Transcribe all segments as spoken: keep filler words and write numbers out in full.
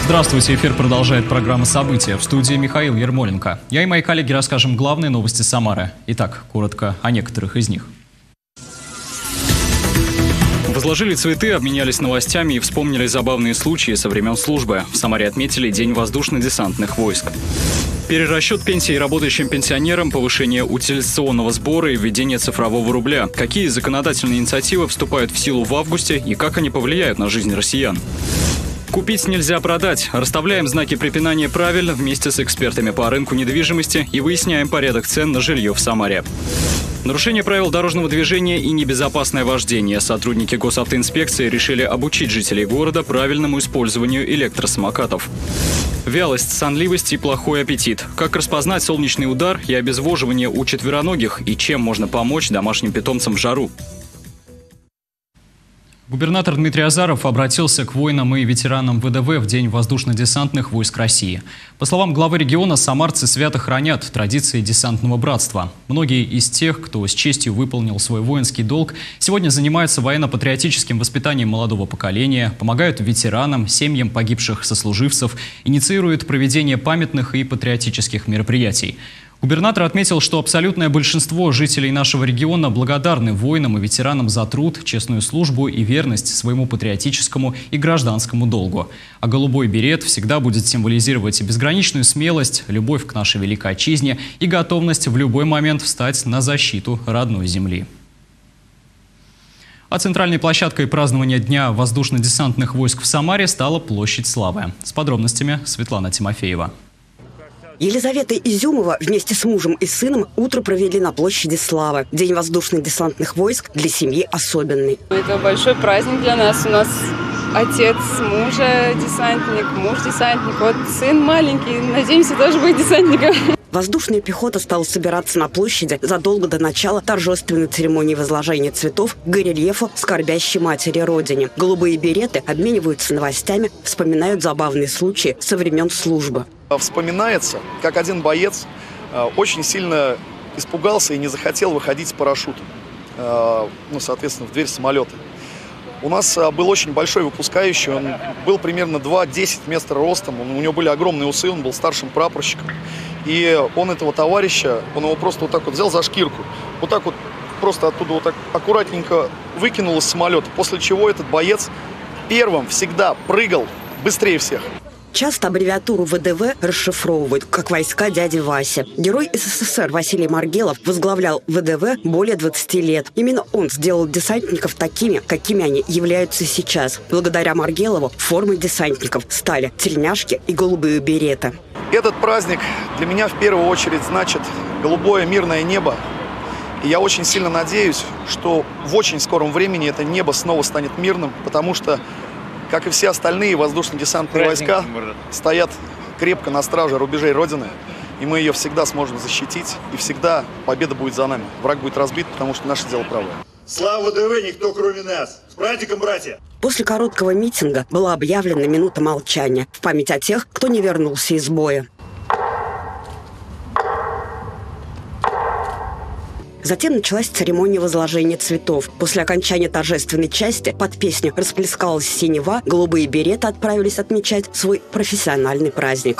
Здравствуйте, эфир продолжает программа «События». В студии Михаил Ермоленко. Я и мои коллеги расскажем главные новости Самары. Итак, коротко о некоторых из них. Возложили цветы, обменялись новостями и вспомнили забавные случаи со времен службы. В Самаре отметили День воздушно-десантных войск. Перерасчет пенсий работающим пенсионерам, повышение утилизационного сбора и введение цифрового рубля. Какие законодательные инициативы вступают в силу в августе и как они повлияют на жизнь россиян? Купить нельзя продать. Расставляем знаки препинания правильно вместе с экспертами по рынку недвижимости и выясняем порядок цен на жилье в Самаре. Нарушение правил дорожного движения и небезопасное вождение. Сотрудники госавтоинспекции решили обучить жителей города правильному использованию электросамокатов. Вялость, сонливость и плохой аппетит. Как распознать солнечный удар и обезвоживание у четвероногих и чем можно помочь домашним питомцам в жару? Губернатор Дмитрий Азаров обратился к воинам и ветеранам ВДВ в День воздушно-десантных войск России. По словам главы региона, самарцы свято хранят традиции десантного братства. Многие из тех, кто с честью выполнил свой воинский долг, сегодня занимаются военно-патриотическим воспитанием молодого поколения, помогают ветеранам, семьям погибших сослуживцев, инициируют проведение памятных и патриотических мероприятий. Губернатор отметил, что абсолютное большинство жителей нашего региона благодарны воинам и ветеранам за труд, честную службу и верность своему патриотическому и гражданскому долгу. А голубой берет всегда будет символизировать безграничную смелость, любовь к нашей великой отчизне и готовность в любой момент встать на защиту родной земли. А центральной площадкой празднования Дня воздушно-десантных войск в Самаре стала Площадь Славы. С подробностями Светлана Тимофеева. Елизавета Изюмова вместе с мужем и сыном утро провели на Площади Славы. День воздушно-десантных войск для семьи особенный. Это большой праздник для нас. У нас отец мужа десантник, муж десантник. Вот сын маленький, надеемся, тоже будет десантником. Воздушная пехота стала собираться на площади задолго до начала торжественной церемонии возложения цветов к горельефу скорбящей матери Родине. Голубые береты обмениваются новостями, вспоминают забавные случаи со времен службы. Вспоминается, как один боец очень сильно испугался и не захотел выходить с парашютом, ну, соответственно, в дверь самолета. У нас был очень большой выпускающий, он был примерно два десять метров ростом, у него были огромные усы, он был старшим прапорщиком. И он этого товарища, он его просто вот так вот взял за шкирку, вот так вот просто оттуда вот так аккуратненько выкинул из самолета, после чего этот боец первым всегда прыгал быстрее всех. Часто аббревиатуру ВДВ расшифровывают как войска дяди Васи. Герой СССР Василий Маргелов возглавлял ВДВ более двадцати лет. Именно он сделал десантников такими, какими они являются сейчас. Благодаря Маргелову формой десантников стали тельняшки и голубые береты. Этот праздник для меня в первую очередь значит голубое мирное небо. И я очень сильно надеюсь, что в очень скором времени это небо снова станет мирным, потому что, как и все остальные воздушно-десантные войска, стоят крепко на страже рубежей Родины, и мы ее всегда сможем защитить, и всегда победа будет за нами. Враг будет разбит, потому что наше дело правое. Слава ВДВ, никто кроме нас! С праздником, братья! После короткого митинга была объявлена минута молчания в память о тех, кто не вернулся из боя. Затем началась церемония возложения цветов. После окончания торжественной части под песню «Расплескалась синева» голубые береты отправились отмечать свой профессиональный праздник.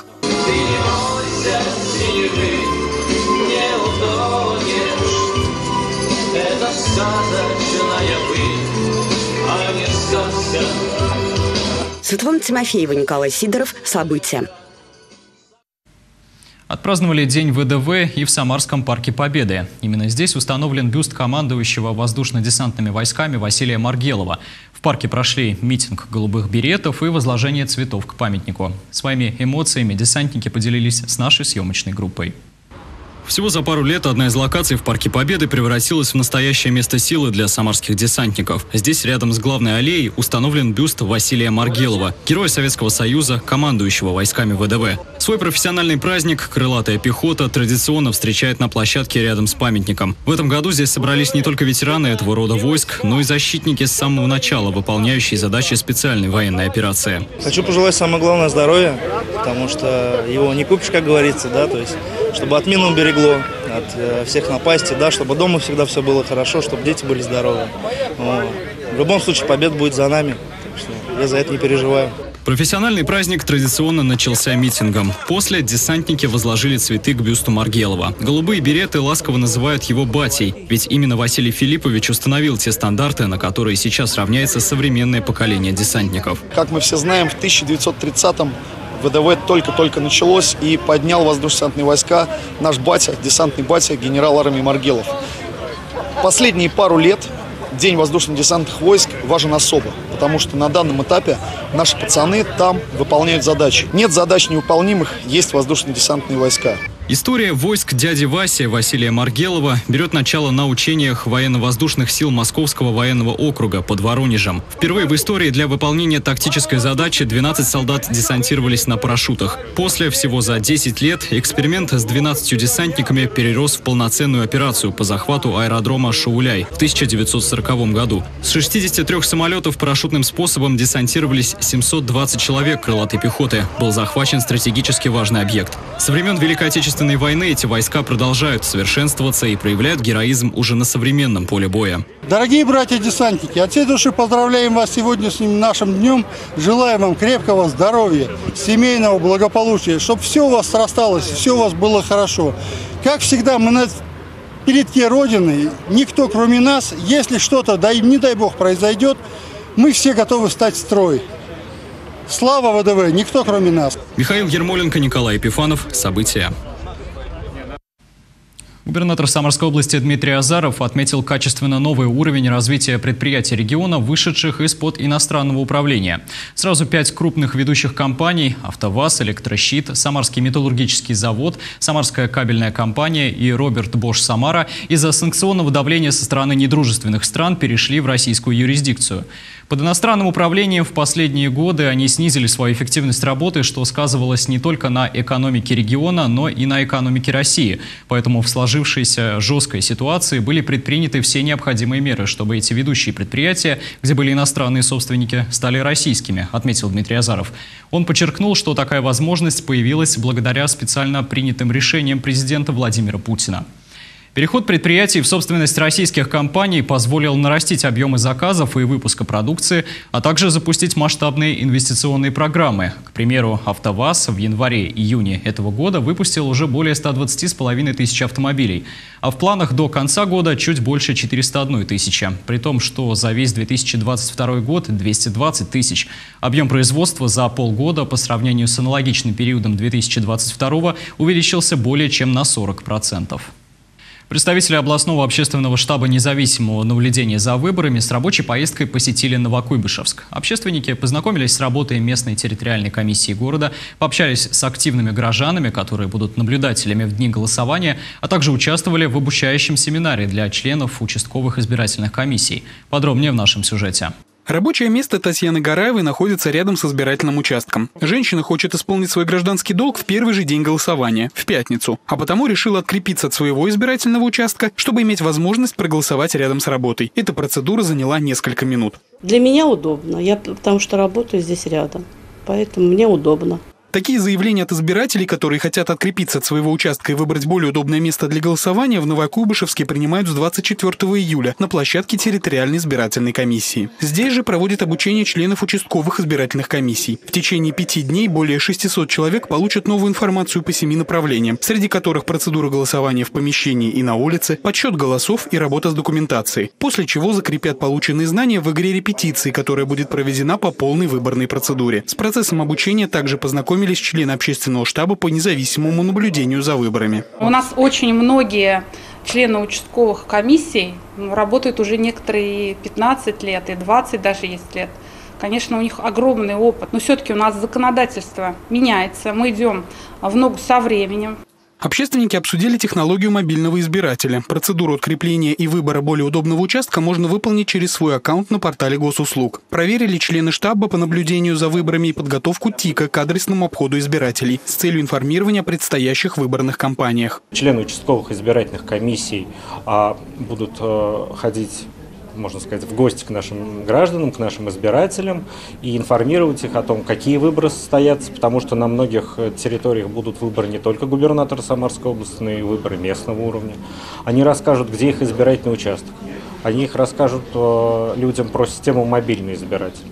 Светлана Тимофеева, Николай Сидоров. События. Отпраздновали День ВДВ и в Самарском парке Победы. Именно здесь установлен бюст командующего воздушно-десантными войсками Василия Маргелова. В парке прошли митинг голубых беретов и возложение цветов к памятнику. Своими эмоциями десантники поделились с нашей съемочной группой. Всего за пару лет одна из локаций в Парке Победы превратилась в настоящее место силы для самарских десантников. Здесь, рядом с главной аллеей, установлен бюст Василия Маргелова, героя Советского Союза, командующего войсками ВДВ. Свой профессиональный праздник крылатая пехота традиционно встречает на площадке рядом с памятником. В этом году здесь собрались не только ветераны этого рода войск, но и защитники с самого начала, выполняющие задачи специальной военной операции. Хочу пожелать самое главное здоровья, потому что его не купишь, как говорится, да, то есть, чтобы от мин уберегло, от э, всех напастей, да, чтобы дома всегда все было хорошо, чтобы дети были здоровы. Но в любом случае победа будет за нами, так что я за это не переживаю. Профессиональный праздник традиционно начался митингом. После десантники возложили цветы к бюсту Маргелова. Голубые береты ласково называют его батей, ведь именно Василий Филиппович установил те стандарты, на которые сейчас равняется современное поколение десантников. Как мы все знаем, в тысяча девятьсот тридцатом ВДВ только-только началось и поднял воздушно-десантные войска наш батя, десантный батя, генерал армии Маргелов. Последние пару лет День воздушно-десантных войск важен особо, потому что на данном этапе наши пацаны там выполняют задачи. Нет задач невыполнимых, есть воздушно-десантные войска. История войск дяди Васи Василия Маргелова берет начало на учениях военно-воздушных сил Московского военного округа под Воронежем. Впервые в истории для выполнения тактической задачи двенадцать солдат десантировались на парашютах. После, всего за десять лет, эксперимент с двенадцатью десантниками перерос в полноценную операцию по захвату аэродрома Шауляй в тысяча девятьсот сороковом году. С шестидесяти трёх самолетов парашютным способом десантировались семьсот двадцать человек крылатой пехоты. Был захвачен стратегически важный объект. Со времен Великой Отечественной войны эти войска продолжают совершенствоваться и проявляют героизм уже на современном поле боя. Дорогие братья-десантники, от всей души поздравляем вас сегодня с нашим днем. Желаем вам крепкого здоровья, семейного благополучия, чтобы все у вас срасталось, все у вас было хорошо. Как всегда, мы на передке Родины, никто кроме нас, если что-то, да, не дай бог, произойдет, мы все готовы стать в строй. Слава ВДВ, никто кроме нас. Михаил Ермоленко, Николай Епифанов. События. Губернатор Самарской области Дмитрий Азаров отметил качественно новый уровень развития предприятий региона, вышедших из-под иностранного управления. Сразу пять крупных ведущих компаний – АвтоВАЗ, Электрощит, Самарский металлургический завод, Самарская кабельная компания и Роберт Бош Самара – из-за санкционного давления со стороны недружественных стран перешли в российскую юрисдикцию. Под иностранным управлением в последние годы они снизили свою эффективность работы, что сказывалось не только на экономике региона, но и на экономике России. Поэтому в сложившейся жесткой ситуации были предприняты все необходимые меры, чтобы эти ведущие предприятия, где были иностранные собственники, стали российскими, отметил Дмитрий Азаров. Он подчеркнул, что такая возможность появилась благодаря специально принятым решениям президента Владимира Путина. Переход предприятий в собственность российских компаний позволил нарастить объемы заказов и выпуска продукции, а также запустить масштабные инвестиционные программы. К примеру, АвтоВАЗ в январе-июне этого года выпустил уже более ста двадцати с половиной тысяч автомобилей, а в планах до конца года чуть больше четырёхсот одной тысячи. При том, что за весь две тысячи двадцать второй год двести двадцать тысяч. Объем производства за полгода по сравнению с аналогичным периодом две тысячи двадцать второго увеличился более чем на сорок процентов. Представители областного общественного штаба независимого наблюдения за выборами с рабочей поездкой посетили Новокуйбышевск. Общественники познакомились с работой местной территориальной комиссии города, пообщались с активными горожанами, которые будут наблюдателями в дни голосования, а также участвовали в обучающем семинаре для членов участковых избирательных комиссий. Подробнее в нашем сюжете. Рабочее место Татьяны Гараевой находится рядом с избирательным участком. Женщина хочет исполнить свой гражданский долг в первый же день голосования, в пятницу, а потому решила открепиться от своего избирательного участка, чтобы иметь возможность проголосовать рядом с работой. Эта процедура заняла несколько минут. Для меня удобно, я потому что работаю здесь рядом, поэтому мне удобно. Такие заявления от избирателей, которые хотят открепиться от своего участка и выбрать более удобное место для голосования, в Новокуйбышевске принимают с двадцать четвёртого июля на площадке территориальной избирательной комиссии. Здесь же проводят обучение членов участковых избирательных комиссий. В течение пяти дней более шестисот человек получат новую информацию по семи направлениям, среди которых процедура голосования в помещении и на улице, подсчет голосов и работа с документацией. После чего закрепят полученные знания в игре репетиции, которая будет проведена по полной выборной процедуре. С процессом обучения также познакомились члены общественного штаба по независимому наблюдению за выборами. У нас очень многие члены участковых комиссий работают уже некоторые пятнадцать лет, и двадцать даже есть лет. Конечно, у них огромный опыт, но все-таки у нас законодательство меняется, мы идем в ногу со временем. Общественники обсудили технологию мобильного избирателя. Процедуру открепления и выбора более удобного участка можно выполнить через свой аккаунт на портале госуслуг. Проверили члены штаба по наблюдению за выборами и подготовку ТИКа к адресному обходу избирателей с целью информирования о предстоящих выборных кампаниях. Члены участковых избирательных комиссий а, будут а, ходить, можно сказать, в гости к нашим гражданам, к нашим избирателям и информировать их о том, какие выборы состоятся, потому что на многих территориях будут выборы не только губернатора Самарской области, но и выборы местного уровня. Они расскажут, где их избирательный участок. Они их расскажут людям про систему мобильный избиратель.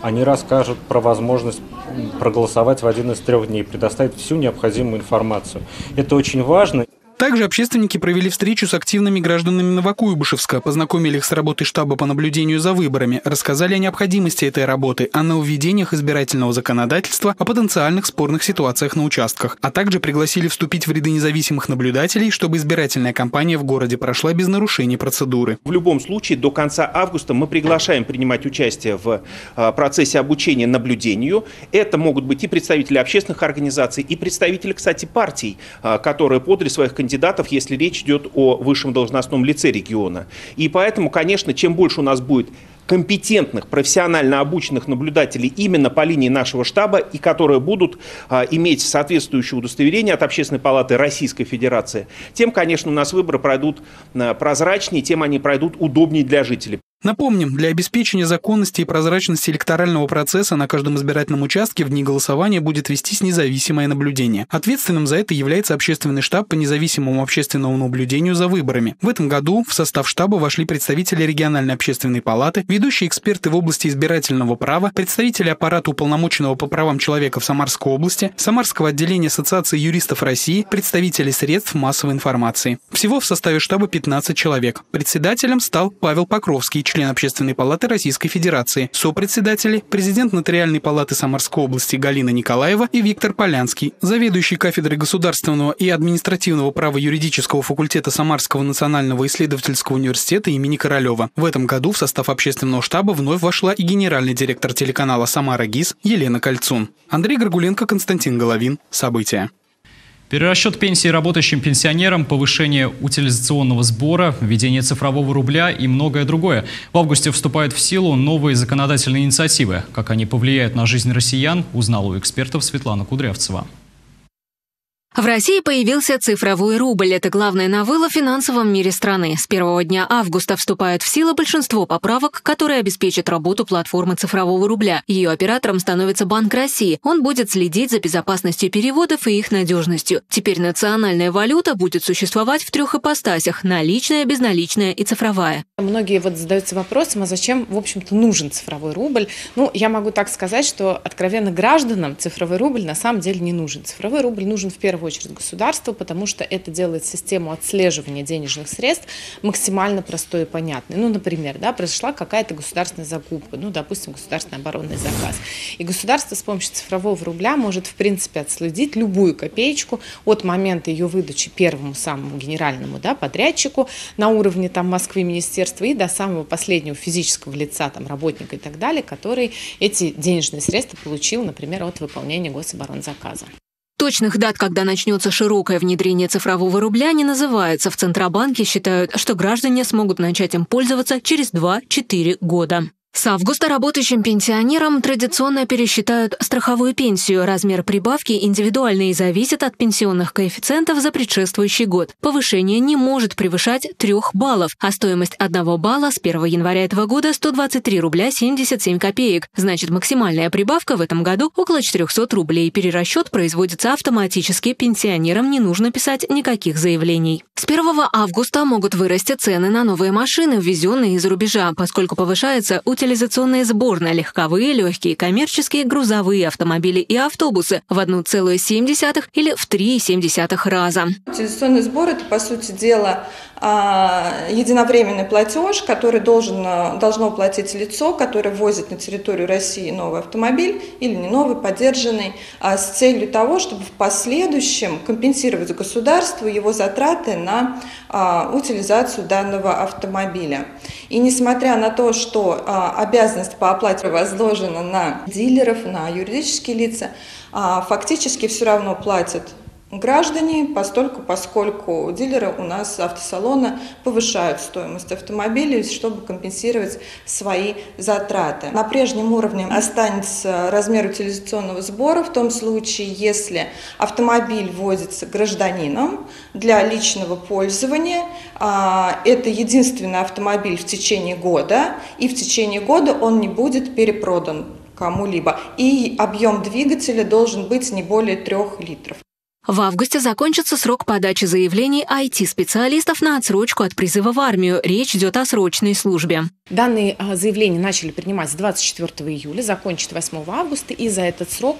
они расскажут про возможность проголосовать в один из трех дней, предоставить всю необходимую информацию. Это очень важно. Также общественники провели встречу с активными гражданами Новокуйбышевска, познакомили их с работой штаба по наблюдению за выборами, рассказали о необходимости этой работы, о нововведениях избирательного законодательства, о потенциальных спорных ситуациях на участках, а также пригласили вступить в ряды независимых наблюдателей, чтобы избирательная кампания в городе прошла без нарушений процедуры. В любом случае, до конца августа мы приглашаем принимать участие в процессе обучения наблюдению. Это могут быть и представители общественных организаций, и представители, кстати, партий, которые подали своих кандидатов. кандидатов, если речь идет о высшем должностном лице региона. И поэтому, конечно, чем больше у нас будет компетентных, профессионально обученных наблюдателей именно по линии нашего штаба, и которые будут а, иметь соответствующее удостоверение от Общественной палаты Российской Федерации, тем, конечно, у нас выборы пройдут а, прозрачнее, тем они пройдут удобнее для жителей. Напомним, для обеспечения законности и прозрачности электорального процесса на каждом избирательном участке в дни голосования будет вестись независимое наблюдение. Ответственным за это является общественный штаб по независимому общественному наблюдению за выборами. В этом году в состав штаба вошли представители региональной общественной палаты, ведущие эксперты в области избирательного права, представители аппарата уполномоченного по правам человека в Самарской области, Самарского отделения Ассоциации юристов России, представители средств массовой информации. Всего в составе штаба пятнадцать человек. Председателем стал Павел Покровский, член Общественной палаты Российской Федерации. Сопредседатели – президент Нотариальной палаты Самарской области Галина Николаева и Виктор Полянский, заведующий кафедрой государственного и административного права юридического факультета Самарского национального исследовательского университета имени Королева. В этом году в состав общественного штаба вновь вошла и генеральный директор телеканала «Самара ГИС» Елена Кольцун. Андрей Горгуленко, Константин Головин. События. Перерасчет пенсии работающим пенсионерам, повышение утилизационного сбора, введение цифрового рубля и многое другое. В августе вступают в силу новые законодательные инициативы. Как они повлияют на жизнь россиян, узнала у экспертов Светлана Кудрявцева. В России появился цифровой рубль. Это главная новелла в финансовом мире страны. С первого дня августа вступают в силу большинство поправок, которые обеспечат работу платформы цифрового рубля. Ее оператором становится Банк России. Он будет следить за безопасностью переводов и их надежностью. Теперь национальная валюта будет существовать в трех ипостасях – наличная, безналичная и цифровая. Многие вот задаются вопросом, а зачем, в общем-то, нужен цифровой рубль? Ну, я могу так сказать, что откровенно гражданам цифровой рубль на самом деле не нужен. Цифровой рубль нужен в первую очередь государству, потому что это делает систему отслеживания денежных средств максимально простой и понятной. Ну, например, да, произошла какая-то государственная закупка, ну, допустим, государственный оборонный заказ. И государство с помощью цифрового рубля может, в принципе, отследить любую копеечку от момента ее выдачи первому самому генеральному, да, подрядчику на уровне там Москвы, министерства и до самого последнего физического лица, там, работника и так далее, который эти денежные средства получил, например, от выполнения гособоронзаказа. Точных дат, когда начнется широкое внедрение цифрового рубля, не называется. В Центробанке считают, что граждане смогут начать им пользоваться через два-четыре года. С августа работающим пенсионерам традиционно пересчитают страховую пенсию. Размер прибавки индивидуальный и зависит от пенсионных коэффициентов за предшествующий год. Повышение не может превышать трех баллов, а стоимость одного балла с первого января этого года сто двадцать три рубля семьдесят семь копеек. Значит, максимальная прибавка в этом году около четырехсот рублей. Перерасчет производится автоматически, пенсионерам не нужно писать никаких заявлений. С первого августа могут вырасти цены на новые машины, ввезенные из-за рубежа, поскольку повышается утилизация. Утилизационные сборы на легковые, легкие, коммерческие, грузовые автомобили и автобусы в одна целая семь десятых или в три целых семь десятых раза. Утилизационный сбор – это, по сути дела, единовременный платеж, который должен, должно платить лицо, которое ввозит на территорию России новый автомобиль или не новый, подержанный, с целью того, чтобы в последующем компенсировать государству его затраты на утилизацию данного автомобиля. И несмотря на то, что обязанность по оплате возложена на дилеров, на юридические лица, фактически все равно платят граждане, постольку, поскольку дилеры у нас автосалона повышают стоимость автомобилей, чтобы компенсировать свои затраты. На прежнем уровне останется размер утилизационного сбора в том случае, если автомобиль ввозится гражданином для личного пользования. Это единственный автомобиль в течение года, и в течение года он не будет перепродан кому-либо. И объем двигателя должен быть не более трех литров. В августе закончится срок подачи заявлений ай ти-специалистов на отсрочку от призыва в армию. Речь идет о срочной службе. Данные заявления начали принимать с двадцать четвёртого июля, закончат восьмого августа, и за этот срок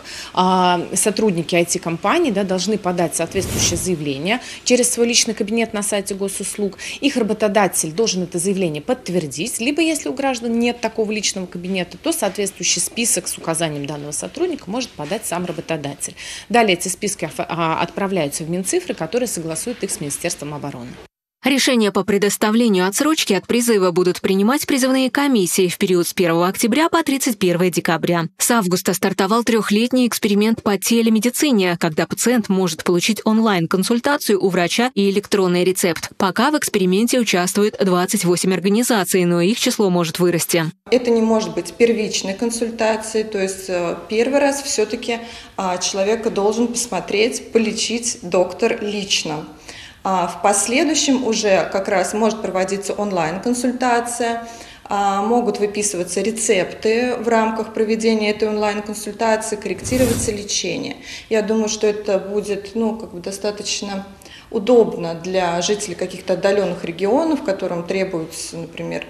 сотрудники ай ти-компаний да, должны подать соответствующее заявление через свой личный кабинет на сайте госуслуг. Их работодатель должен это заявление подтвердить, либо если у граждан нет такого личного кабинета, то соответствующий список с указанием данного сотрудника может подать сам работодатель. Далее эти списки отправляются в Минцифры, которые согласуют их с Министерством обороны. Решения по предоставлению отсрочки от призыва будут принимать призывные комиссии в период с первого октября по тридцать первое декабря. С августа стартовал трехлетний эксперимент по телемедицине, когда пациент может получить онлайн-консультацию у врача и электронный рецепт. Пока в эксперименте участвуют двадцать восемь организаций, но их число может вырасти. Это не может быть первичной консультацией, то есть первый раз все-таки человека должен посмотреть, полечить доктор лично. В последующем уже как раз может проводиться онлайн-консультация, могут выписываться рецепты в рамках проведения этой онлайн-консультации, корректироваться лечение. Я думаю, что это будет ну, как бы достаточно удобно для жителей каких-то отдаленных регионов, которым требуется, например,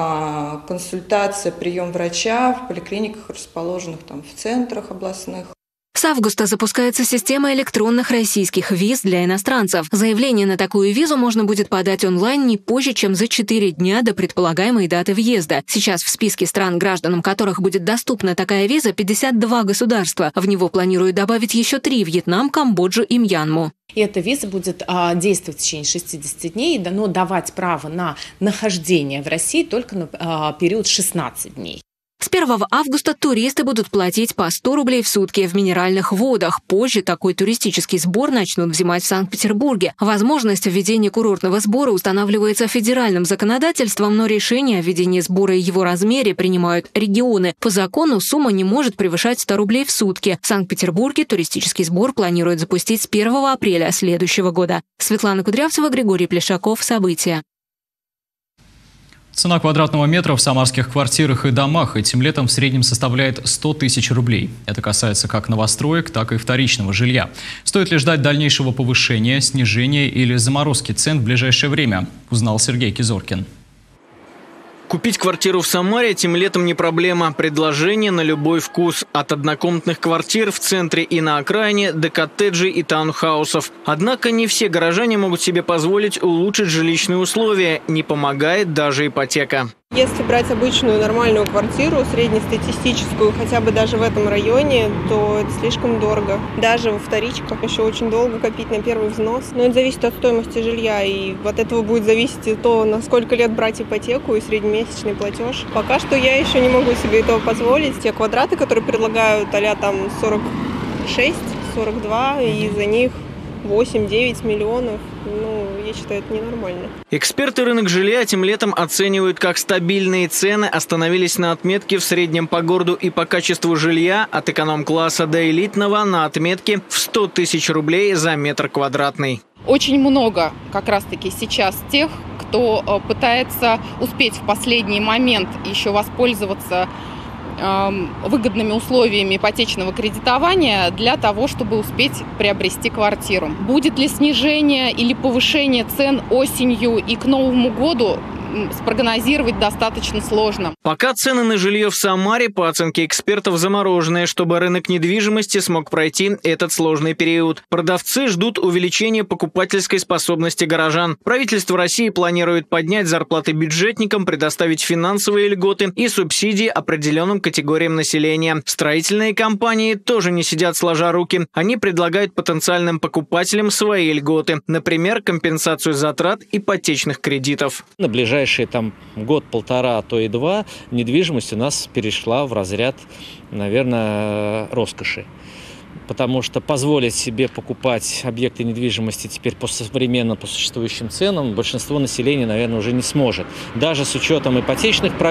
консультация, прием врача в поликлиниках, расположенных там, в центрах областных. С августа запускается система электронных российских виз для иностранцев. Заявление на такую визу можно будет подать онлайн не позже, чем за четыре дня до предполагаемой даты въезда. Сейчас в списке стран, гражданам которых будет доступна такая виза, пятьдесят два государства. В него планируют добавить еще три – Вьетнам, Камбоджу и Мьянму. И эта виза будет а, действовать в течение шестидесяти дней, но давать право на нахождение в России только на а, период шестнадцати дней. С первого августа туристы будут платить по сто рублей в сутки в минеральных водах. Позже такой туристический сбор начнут взимать в Санкт-Петербурге. Возможность введения курортного сбора устанавливается федеральным законодательством, но решение о введении сбора и его размере принимают регионы. По закону сумма не может превышать ста рублей в сутки. В Санкт-Петербурге туристический сбор планируют запустить с первого апреля следующего года. Светлана Кудрявцева, Григорий Плешаков. События. Цена квадратного метра в самарских квартирах и домах этим летом в среднем составляет сто тысяч рублей. Это касается как новостроек, так и вторичного жилья. Стоит ли ждать дальнейшего повышения, снижения или заморозки цен в ближайшее время, узнал Сергей Кизоркин. Купить квартиру в Самаре этим летом не проблема. Предложение на любой вкус. От однокомнатных квартир в центре и на окраине до коттеджей и таунхаусов. Однако не все горожане могут себе позволить улучшить жилищные условия. Не помогает даже ипотека. Если брать обычную нормальную квартиру, среднестатистическую, хотя бы даже в этом районе, то это слишком дорого. Даже во вторичках еще очень долго копить на первый взнос. Но это зависит от стоимости жилья, и от этого будет зависеть и то, на сколько лет брать ипотеку и среднемесячный платеж. Пока что я еще не могу себе этого позволить. Те квадраты, которые предлагают а-ля там сорок шесть — сорок два, и за них восемь-девять миллионов, ну, я считаю, это ненормально. Эксперты рынок жилья этим летом оценивают как стабильные цены, остановились на отметке в среднем по городу и по качеству жилья от эконом-класса до элитного на отметке в сто тысяч рублей за метр квадратный. Очень много как раз-таки сейчас тех, кто пытается успеть в последний момент еще воспользоваться выгодными условиями ипотечного кредитования для того, чтобы успеть приобрести квартиру. Будет ли снижение или повышение цен осенью и к Новому году, спрогнозировать достаточно сложно. Пока цены на жилье в Самаре, по оценке экспертов, замороженные, чтобы рынок недвижимости смог пройти этот сложный период. Продавцы ждут увеличения покупательской способности горожан. Правительство России планирует поднять зарплаты бюджетникам, предоставить финансовые льготы и субсидии определенным категориям населения. Строительные компании тоже не сидят сложа руки. Они предлагают потенциальным покупателям свои льготы. Например, компенсацию затрат ипотечных кредитов. На ближайшие там год-полтора, а то и два, недвижимость у нас перешла в разряд, наверное, роскоши. Потому что позволить себе покупать объекты недвижимости теперь по современным, по существующим ценам большинство населения, наверное, уже не сможет. Даже с учетом ипотечных программ.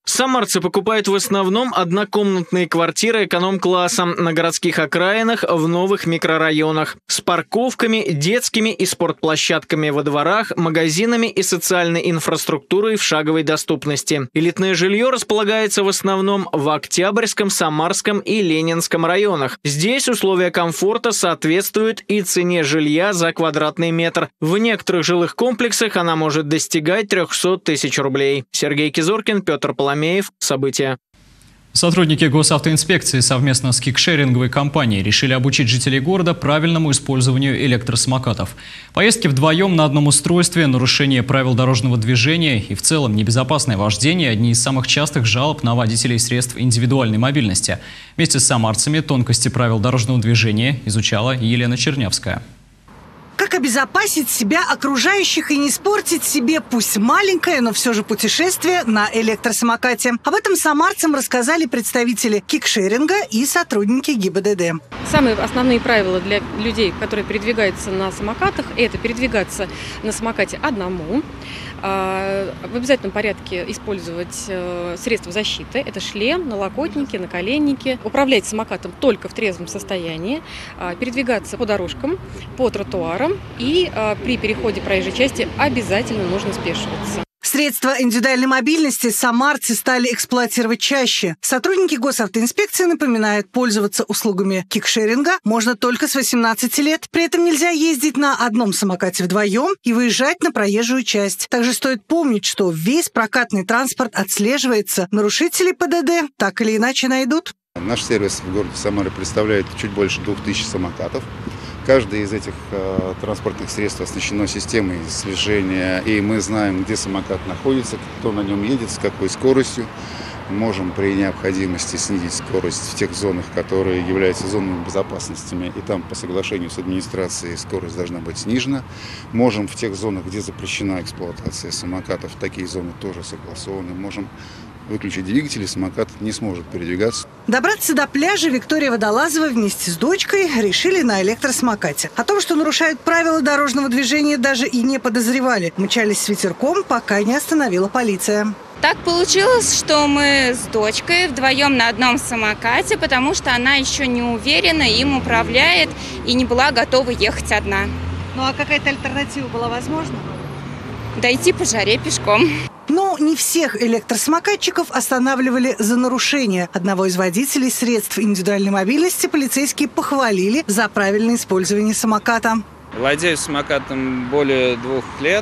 Самарцы покупают в основном однокомнатные квартиры эконом-класса на городских окраинах в новых микрорайонах с парковками, детскими и спортплощадками во дворах, магазинами и социальной инфраструктурой в шаговой доступности. Элитное жилье располагается в основном в Октябрьском, Самарском и Ленинском районах. Здесь условия комфорта соответствуют и цене жилья за квадратный метр. В некоторых жилых комплексах она может достигать трехсот тысяч рублей. Сергей Кизоркин, Петр Поломеев. События. Сотрудники госавтоинспекции совместно с кикшеринговой компанией решили обучить жителей города правильному использованию электросамокатов. Поездки вдвоем на одном устройстве, нарушение правил дорожного движения и в целом небезопасное вождение – одни из самых частых жалоб на водителей средств индивидуальной мобильности. Вместе с самарцами тонкости правил дорожного движения изучала Елена Чернявская. Как обезопасить себя, окружающих и не испортить себе пусть маленькое, но все же путешествие на электросамокате. Об этом самарцам рассказали представители кикшеринга и сотрудники ГИБДД. Самые основные правила для людей, которые передвигаются на самокатах, это передвигаться на самокате одному, в обязательном порядке использовать средства защиты. Это шлем, налокотники, наколенники. Управлять самокатом только в трезвом состоянии. Передвигаться по дорожкам, по тротуарам. И при переходе проезжей части обязательно нужно спешиваться. Средства индивидуальной мобильности самарцы стали эксплуатировать чаще. Сотрудники госавтоинспекции напоминают, пользоваться услугами кикшеринга можно только с восемнадцати лет. При этом нельзя ездить на одном самокате вдвоем и выезжать на проезжую часть. Также стоит помнить, что весь прокатный транспорт отслеживается. Нарушители ПДД так или иначе найдут. Наш сервис в городе Самаре представляет чуть больше двух тысяч самокатов. Каждое из этих э, транспортных средств оснащено системой слежения, и мы знаем, где самокат находится, кто на нем едет, с какой скоростью. Можем при необходимости снизить скорость в тех зонах, которые являются зонами безопасности, и там по соглашению с администрацией скорость должна быть снижена. Можем в тех зонах, где запрещена эксплуатация самокатов, такие зоны тоже согласованы. Можем выключить двигатель, и самокат не сможет передвигаться. Добраться до пляжа Виктория Водолазова вместе с дочкой решили на электросамокате. О том, что нарушают правила дорожного движения, даже и не подозревали. Мчались с ветерком, пока не остановила полиция. Так получилось, что мы с дочкой вдвоем на одном самокате, потому что она еще не уверена, им управляет и не была готова ехать одна. Ну а какая-то альтернатива была возможна? Дойти по жаре пешком. Но не всех электросамокатчиков останавливали за нарушение. Одного из водителей средств индивидуальной мобильности полицейские похвалили за правильное использование самоката. Владею самокатом более двух лет.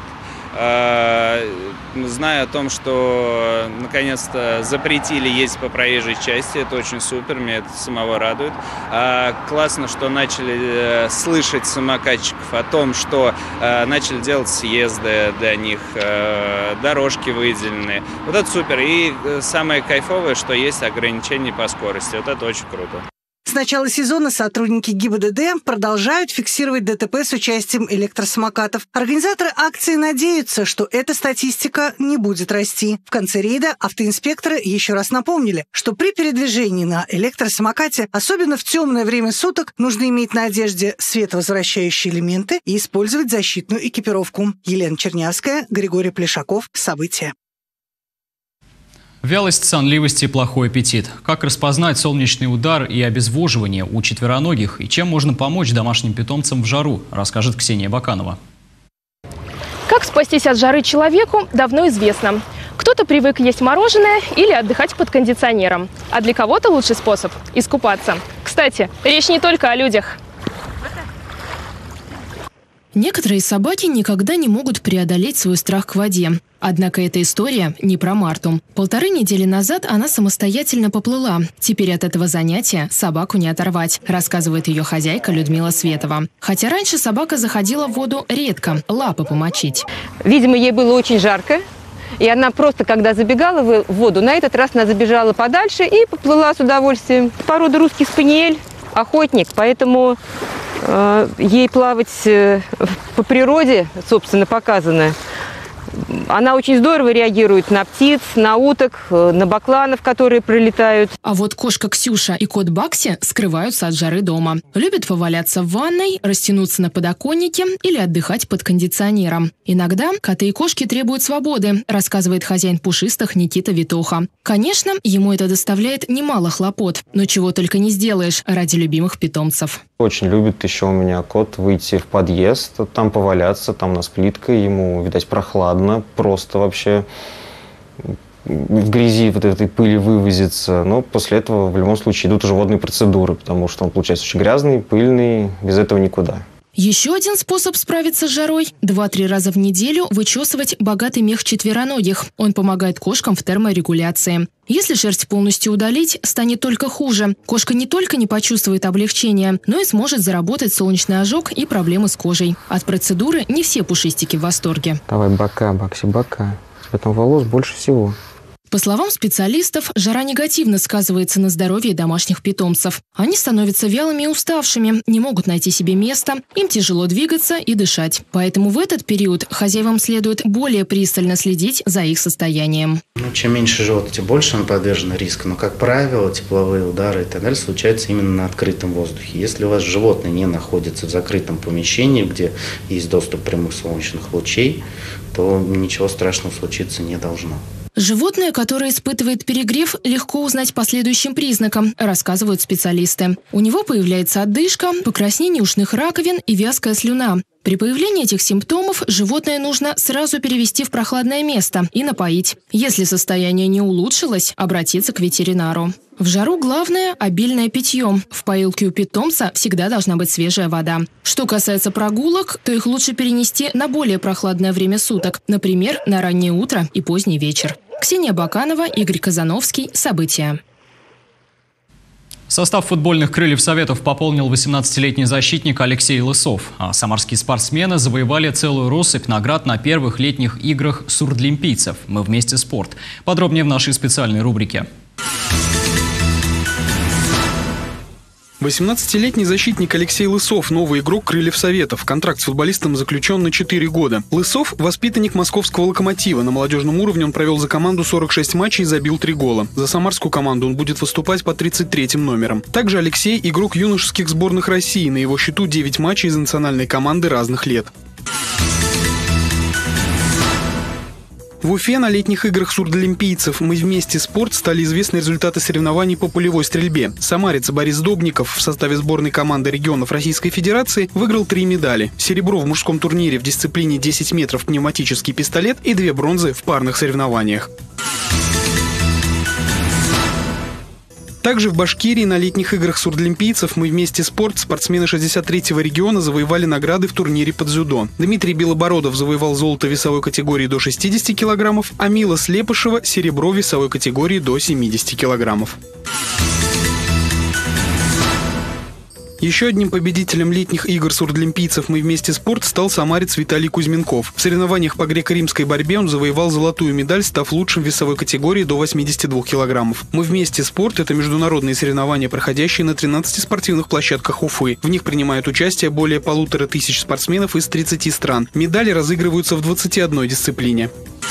Зная о том, что наконец-то запретили ездить по проезжей части, это очень супер, меня это самого радует. А классно, что начали слышать самокатчиков о том, что начали делать съезды для них, дорожки выделены. Вот это супер. И самое кайфовое, что есть ограничения по скорости. Вот это очень круто. С начала сезона сотрудники ГИБДД продолжают фиксировать ДТП с участием электросамокатов. Организаторы акции надеются, что эта статистика не будет расти. В конце рейда автоинспекторы еще раз напомнили, что при передвижении на электросамокате, особенно в темное время суток, нужно иметь на одежде световозвращающие элементы и использовать защитную экипировку. Елена Чернявская, Григорий Плешаков. События. Вялость, сонливость и плохой аппетит. Как распознать солнечный удар и обезвоживание у четвероногих? И чем можно помочь домашним питомцам в жару, расскажет Ксения Баканова. Как спастись от жары человеку, давно известно. Кто-то привык есть мороженое или отдыхать под кондиционером. А для кого-то лучший способ – искупаться. Кстати, речь не только о людях. Некоторые собаки никогда не могут преодолеть свой страх к воде. Однако эта история не про Марту. Полторы недели назад она самостоятельно поплыла. Теперь от этого занятия собаку не оторвать, рассказывает ее хозяйка Людмила Светова. Хотя раньше собака заходила в воду редко, лапы помочить. Видимо, ей было очень жарко. И она просто, когда забегала в воду, на этот раз она забежала подальше и поплыла с удовольствием. Порода русский спаниель, охотник, поэтому э, ей плавать э, по природе, собственно, показано, Она очень здорово реагирует на птиц, на уток, на бакланов, которые прилетают. А вот кошка Ксюша и кот Бакси скрываются от жары дома. Любят поваляться в ванной, растянуться на подоконнике или отдыхать под кондиционером. Иногда коты и кошки требуют свободы, рассказывает хозяин пушистых Никита Витоха. Конечно, ему это доставляет немало хлопот, но чего только не сделаешь ради любимых питомцев. Очень любит еще у меня кот выйти в подъезд, там поваляться, там у нас плитка, ему, видать, прохладно, просто вообще в грязи вот этой пыли вывозится. Но после этого в любом случае идут уже водные процедуры, потому что он получается очень грязный, пыльный, без этого никуда. Еще один способ справиться с жарой – два-три раза в неделю вычесывать богатый мех четвероногих. Он помогает кошкам в терморегуляции. Если шерсть полностью удалить, станет только хуже. Кошка не только не почувствует облегчения, но и сможет заработать солнечный ожог и проблемы с кожей. От процедуры не все пушистики в восторге. Давай бока, Бакси, бока. Цветом волос больше всего. По словам специалистов, жара негативно сказывается на здоровье домашних питомцев. Они становятся вялыми и уставшими, не могут найти себе места, им тяжело двигаться и дышать. Поэтому в этот период хозяевам следует более пристально следить за их состоянием. Ну, чем меньше животных, тем больше он подвержен риску. Но, как правило, тепловые удары и так далее случаются именно на открытом воздухе. Если у вас животное не находится в закрытом помещении, где есть доступ прямых солнечных лучей, то ничего страшного случиться не должно. Животное, которое испытывает перегрев, легко узнать по следующим признакам, рассказывают специалисты. У него появляется одышка, покраснение ушных раковин и вязкая слюна. При появлении этих симптомов животное нужно сразу перевести в прохладное место и напоить. Если состояние не улучшилось, обратиться к ветеринару. В жару главное – обильное питье. В поилке у питомца всегда должна быть свежая вода. Что касается прогулок, то их лучше перенести на более прохладное время суток, например, на раннее утро и поздний вечер. Ксения Баканова, Игорь Казановский. События. Состав футбольных «Крыльев Советов» пополнил восемнадцатилетний защитник Алексей Лысов. А самарские спортсмены завоевали целую россыпь наград на первых летних играх сурдлимпийцев. Мы вместе спорт. Подробнее в нашей специальной рубрике. восемнадцатилетний защитник Алексей Лысов – новый игрок «Крыльев Советов». Контракт с футболистом заключен на четыре года. Лысов – воспитанник московского «Локомотива». На молодежном уровне он провел за команду сорок шесть матчей и забил три гола. За самарскую команду он будет выступать по тридцать третьим номером. Также Алексей – игрок юношеских сборных России. На его счету девять матчей из национальной команды разных лет. В Уфе на летних играх сурдлимпийцев «Мы вместе спорт» стали известны результаты соревнований по полевой стрельбе. Самарец Борис Добников в составе сборной команды регионов Российской Федерации выиграл три медали. Серебро в мужском турнире в дисциплине десять метров пневматический пистолет и две бронзы в парных соревнованиях. Также в Башкирии на летних играх сурдлимпийцев «Мы вместе спорт» спортсмены шестьдесят третьего региона завоевали награды в турнире по дзюдо. Дмитрий Белобородов завоевал золото весовой категории до шестидесяти килограммов, а Мила Слепышева – серебро весовой категории до семидесяти килограммов. Еще одним победителем летних игр сурдлимпийцев «Мы вместе спорт» стал самарец Виталий Кузьменков. В соревнованиях по греко-римской борьбе он завоевал золотую медаль, став лучшим в весовой категории до восьмидесяти двух килограммов. «Мы вместе спорт» – это международные соревнования, проходящие на тринадцати спортивных площадках Уфы. В них принимают участие более полутора тысяч спортсменов из тридцати стран. Медали разыгрываются в двадцати одной дисциплине.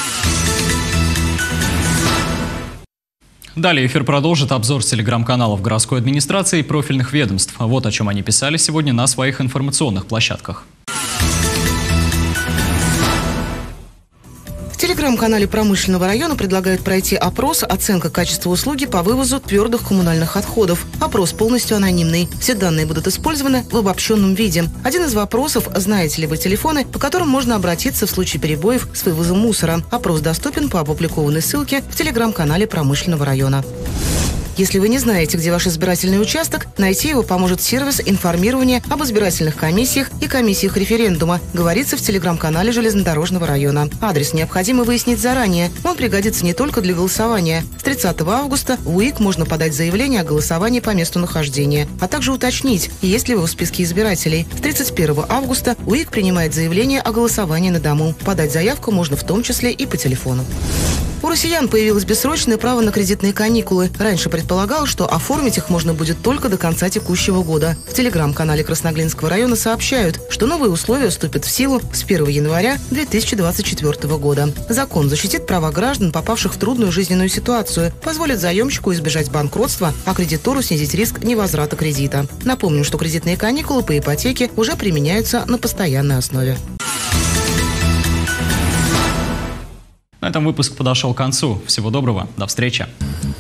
Далее эфир продолжит обзор телеграм-каналов городской администрации и профильных ведомств. Вот о чем они писали сегодня на своих информационных площадках. В телеграм-канале промышленного района предлагают пройти опрос «Оценка качества услуги по вывозу твердых коммунальных отходов». Опрос полностью анонимный. Все данные будут использованы в обобщенном виде. Один из вопросов – знаете ли вы телефоны, по которым можно обратиться в случае перебоев с вывозом мусора. Опрос доступен по опубликованной ссылке в телеграм-канале промышленного района. Если вы не знаете, где ваш избирательный участок, найти его поможет сервис информирования об избирательных комиссиях и комиссиях референдума, говорится в телеграм-канале железнодорожного района. Адрес необходимо выяснить заранее. Он пригодится не только для голосования. С тридцатого августа в УИК можно подать заявление о голосовании по месту нахождения, а также уточнить, есть ли вы в списке избирателей. С тридцать первого августа УИК принимает заявление о голосовании на дому. Подать заявку можно в том числе и по телефону. У россиян появилось бессрочное право на кредитные каникулы. Раньше предполагалось, что оформить их можно будет только до конца текущего года. В телеграм-канале Красноглинского района сообщают, что новые условия вступят в силу с первого января две тысячи двадцать четвёртого года. Закон защитит права граждан, попавших в трудную жизненную ситуацию, позволит заемщику избежать банкротства, а кредитору снизить риск невозврата кредита. Напомню, что кредитные каникулы по ипотеке уже применяются на постоянной основе. На этом выпуск подошел к концу. Всего доброго, до встречи.